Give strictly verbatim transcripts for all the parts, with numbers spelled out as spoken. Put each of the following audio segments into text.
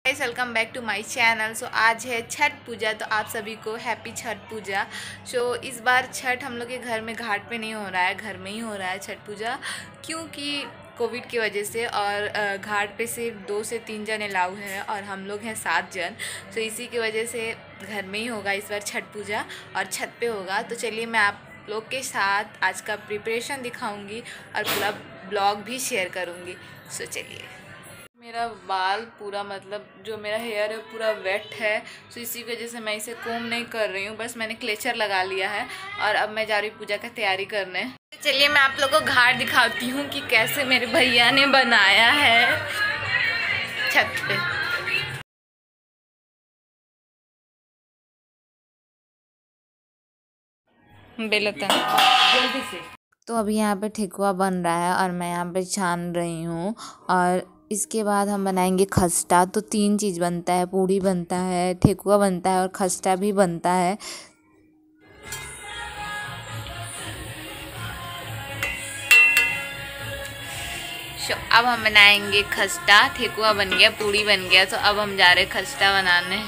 Welcome back to my channel. So आज है छठ पूजा, तो आप सभी को happy Chhath Puja. So so, इस बार छठ हम लोग के घर में घाट पे नहीं हो रहा है, घर में ही हो रहा है छठ पूजा, क्योंकि कोविड की वजह से। और घाट पे सिर्फ दो से तीन जन अलाउ है और हम लोग हैं सात जन। तो इसी की वजह से घर में ही होगा इस बार छठ पूजा और छत पे होगा। तो चलिए मैं आप लोग के साथ आज का प्रिपरेशन दिखाऊंगी और पूरा ब्लॉग भी शेयर करूंगी। सो चलिए। मेरा बाल पूरा मतलब जो मेरा हेयर है पूरा वेट है, तो इसी वजह से मैं इसे कोम नहीं कर रही हूँ। बस मैंने क्लेचर लगा लिया है और अब मैं जा रही हूँ पूजा का तैयारी करने। तो चलिए मैं आप लोगों को घाट दिखाती हूँ कि कैसे मेरे भैया ने बनाया है छत पे। बेलता जल्दी से। तो अभी यहाँ पे ठेकुआ बन रहा है और मैं यहाँ पे छान रही हूँ। और इसके बाद हम बनाएंगे खस्ता। तो तीन चीज़ बनता है, पूड़ी बनता है, ठेकुआ बनता है और खस्ता भी बनता है। तो अब हम बनाएंगे खस्ता। ठेकुआ बन गया, पूड़ी बन गया, तो अब हम जा रहे हैं खस्ता बनाने।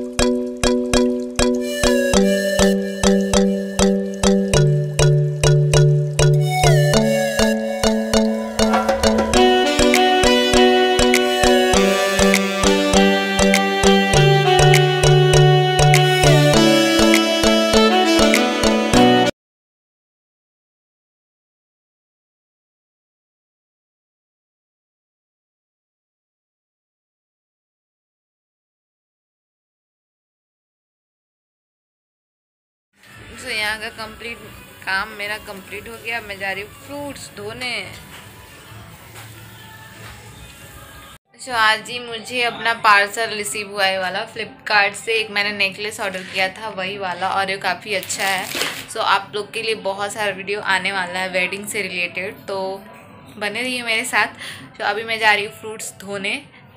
तो यहाँ का कंप्लीट काम मेरा कंप्लीट हो गया। मैं जा रही हूँ फ्रूट्स धोने। तो आज ही मुझे अपना पार्सल रिसीव हुआ है वाला फ्लिपकार्ट से। एक मैंने नेकलेस ऑर्डर किया था वही वाला, और ये काफ़ी अच्छा है। सो आप लोग के लिए बहुत सारा वीडियो आने वाला है वेडिंग से रिलेटेड, तो बने रहिए मेरे साथ। तो अभी मैं जा रही हूँ फ्रूट्स धोने।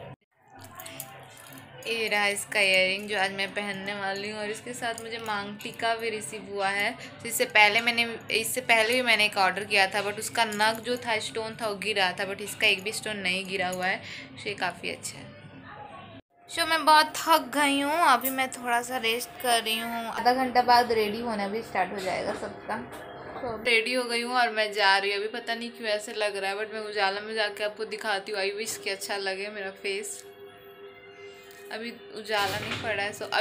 ये रहा इसका ईयरिंग जो आज मैं पहनने वाली हूँ, और इसके साथ मुझे मांग टीका भी रिसीव हुआ है। तो इससे पहले मैंने इससे पहले भी मैंने एक ऑर्डर किया था, बट उसका नग जो था स्टोन था वो गिरा था, बट इसका एक भी स्टोन नहीं गिरा हुआ है। तो ये काफ़ी अच्छा है। सो मैं बहुत थक गई हूँ, अभी मैं थोड़ा सा रेस्ट कर रही हूँ। आधा घंटा बाद रेडी होना भी स्टार्ट हो जाएगा सबका। तो रेडी हो गई हूँ और मैं जा रही हूँ। अभी पता नहीं क्यों ऐसे लग रहा है, बट मैं उजाला में जाके आपको दिखाती हूँ। आई विश कि अच्छा लगे मेरा फेस। अभी उजाला नहीं पड़ा है। सो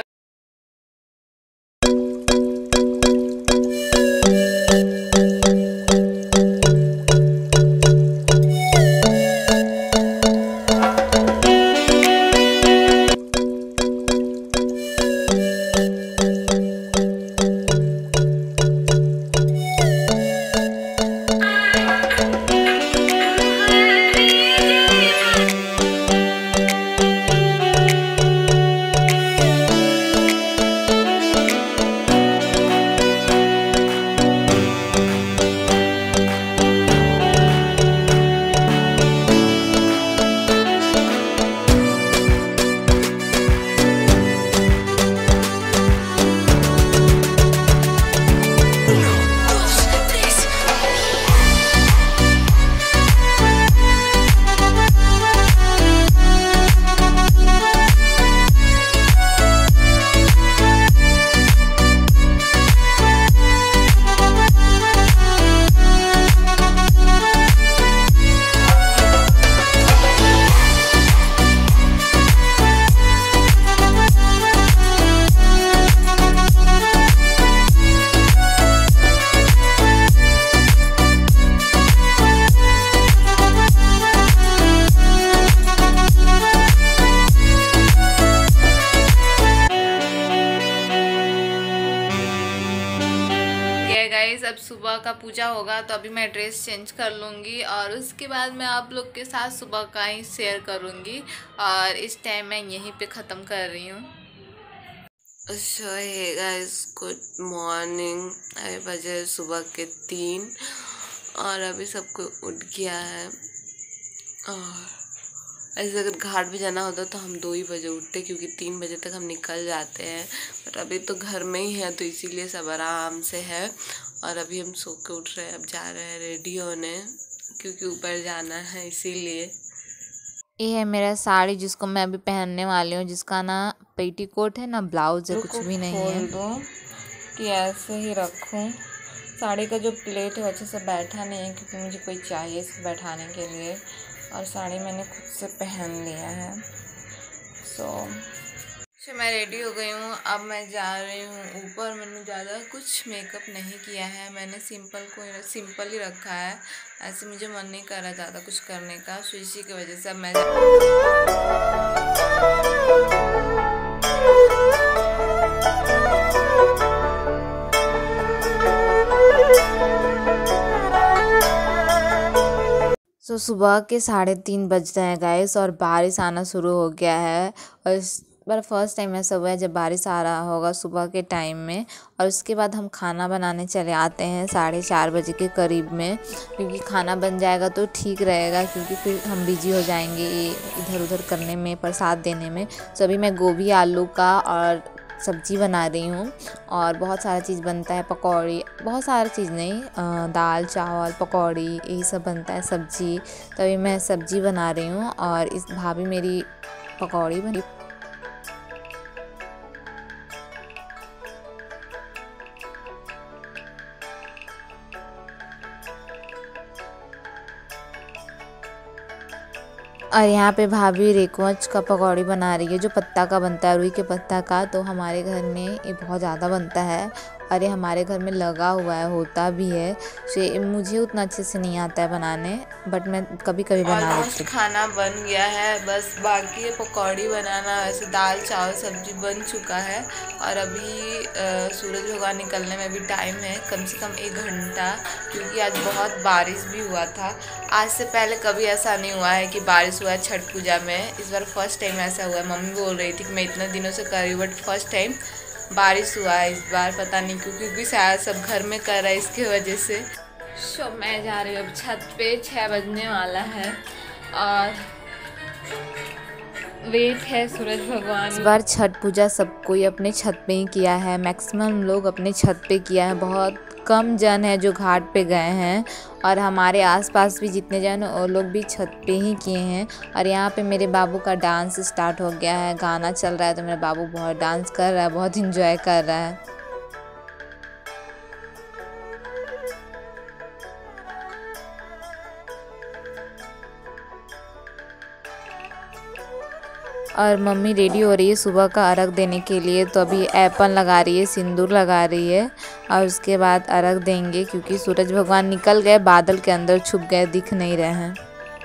अब सुबह का पूजा होगा, तो अभी मैं ड्रेस चेंज कर लूँगी और उसके बाद मैं आप लोग के साथ सुबह का ही शेयर करूँगी। और इस टाइम मैं यहीं पे ख़त्म कर रही हूँ। So hey guys, good morning. अभी बजे सुबह के तीन और अभी सबको उठ गया है। और ऐसे अगर घाट भी जाना होता तो हम दो ही बजे उठते, क्योंकि तीन बजे तक हम निकल जाते हैं। बट अभी तो घर में ही है, तो इसीलिए सब आराम से है। और अभी हम सो के उठ रहे हैं, अब जा रहे हैं रेडी होने, क्योंकि ऊपर जाना है इसीलिए। ये है मेरा साड़ी जिसको मैं अभी पहनने वाली हूँ, जिसका ना पेटीकोट है ना ब्लाउज है, कुछ भी नहीं है। दूँ कि ऐसे ही रखूँ। साड़ी का जो प्लेट है अच्छे से बैठा नहीं है क्योंकि मुझे कोई चाहिए इसे बैठाने के लिए, और साड़ी मैंने खुद से पहन लिया है। सो so, मैं रेडी हो गई हूँ। अब मैं जा रही हूँ ऊपर। मैंने ज़्यादा कुछ मेकअप नहीं किया है, मैंने सिंपल को सिंपल ही रखा है। ऐसे मुझे मन नहीं कर रहा ज़्यादा कुछ करने का, सो इसी की वजह से अब मैं सो so, सुबह के साढ़े तीन बज रहे हैं गाइस, और बारिश आना शुरू हो गया है। और इस बार फर्स्ट टाइम ऐसा हुआ है जब बारिश आ रहा होगा सुबह के टाइम में। और उसके बाद हम खाना बनाने चले आते हैं साढ़े चार बजे के करीब में, क्योंकि खाना बन जाएगा तो ठीक रहेगा, क्योंकि फिर हम बिजी हो जाएंगे इधर उधर करने में, प्रसाद देने में। तो अभी मैं गोभी आलू का और सब्ज़ी बना रही हूँ, और बहुत सारा चीज़ बनता है, पकौड़ी, बहुत सारा चीज़ नहीं, दाल चावल पकौड़ी यही सब बनता है, सब्ज़ी। तभी मैं सब्ज़ी बना रही हूँ और इस भाभी मेरी पकौड़ी बनी। और यहाँ पे भाभी रेकवच का पकौड़ी बना रही है, जो पत्ता का बनता है, रुई के पत्ता का। तो हमारे घर में ये बहुत ज़्यादा बनता है, और ये हमारे घर में लगा हुआ है, होता भी है। तो मुझे उतना अच्छे से नहीं आता है बनाने, बट मैं कभी कभी बना लेती हूँ। खाना बन गया है, बस बाकी है पकौड़ी बनाना। वैसे दाल चावल सब्जी बन चुका है, और अभी आ, सूरज भगवान निकलने में भी टाइम है, कम से कम एक घंटा, क्योंकि आज बहुत बारिश भी हुआ था। आज से पहले कभी ऐसा नहीं हुआ है कि बारिश हुआ है छठ पूजा में, इस बार फर्स्ट टाइम ऐसा हुआ है। मम्मी बोल रही थी कि मैं इतने दिनों से कर रही हूँ, बट फर्स्ट टाइम बारिश हुआ है इस बार। पता नहीं क्यों, क्योंकि शायद सब घर में कर रहा है इसके वजह से। सो मैं जा रही हूँ अब छत पे, छः बजने वाला है, और वेट है सूरज भगवान। इस बार छठ पूजा सब कोई अपने छत पे ही किया है, मैक्सिमम लोग अपने छत पे किया है। बहुत कम जन है जो घाट पे गए हैं, और हमारे आसपास भी जितने जन वो लोग भी छत पे ही किए हैं। और यहाँ पे मेरे बाबू का डांस स्टार्ट हो गया है, गाना चल रहा है, तो मेरा बाबू बहुत डांस कर रहा है, बहुत इंजॉय कर रहा है। और मम्मी रेडी हो रही है सुबह का अर्घ देने के लिए, तो अभी एप्पल लगा रही है, सिंदूर लगा रही है, और उसके बाद अर्घ देंगे, क्योंकि सूरज भगवान निकल गए, बादल के अंदर छुप गए, दिख नहीं रहे हैं।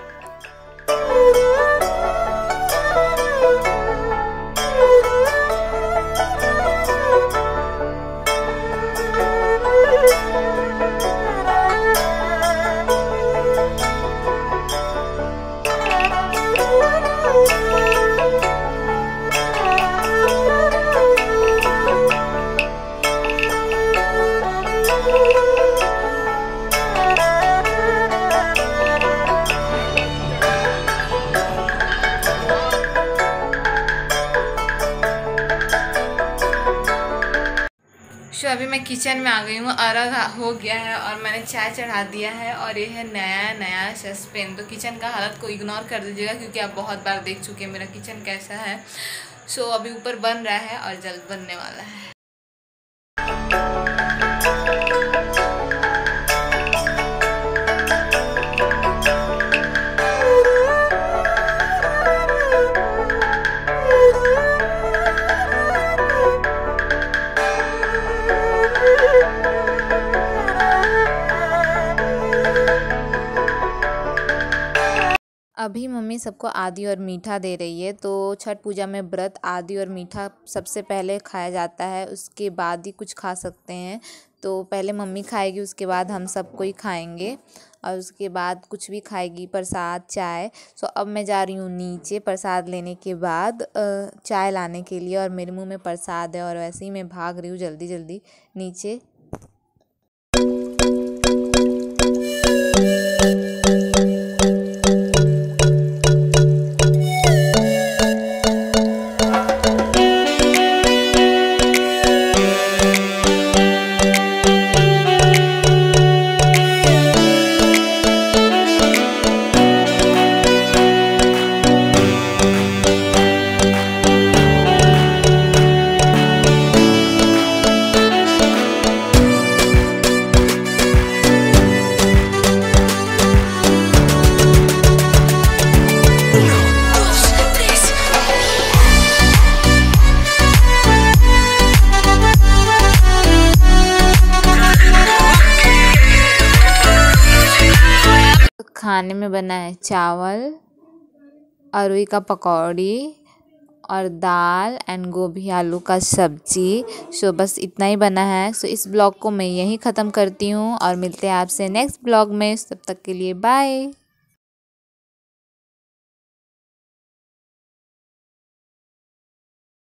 सो अभी मैं किचन में आ गई हूँ, अर्घ हो गया है, और मैंने चाय चढ़ा दिया है, और ये है नया नया सस्पेन। तो किचन का हालत को इग्नोर कर दीजिएगा, क्योंकि आप बहुत बार देख चुके हैं मेरा किचन कैसा है। सो अभी ऊपर बन रहा है और जल्द बनने वाला है। अभी मम्मी सबको आदि और मीठा दे रही है। तो छठ पूजा में व्रत आदि और मीठा सबसे पहले खाया जाता है, उसके बाद ही कुछ खा सकते हैं। तो पहले मम्मी खाएगी, उसके बाद हम सब कोई खाएंगे, और उसके बाद कुछ भी खाएगी, प्रसाद चाय। सो अब मैं जा रही हूँ नीचे प्रसाद लेने के बाद चाय लाने के लिए, और मेरे मुंह में प्रसाद है, और वैसे ही मैं भाग रही हूँ जल्दी जल्दी नीचे। खाने में बना है चावल, अरुई का पकौड़ी और दाल एंड गोभी आलू का सब्जी। सो बस इतना ही बना है। सो इस ब्लॉग को मैं यहीं ख़त्म करती हूँ और मिलते हैं आपसे नेक्स्ट ब्लॉग में। तब तक के लिए बाय।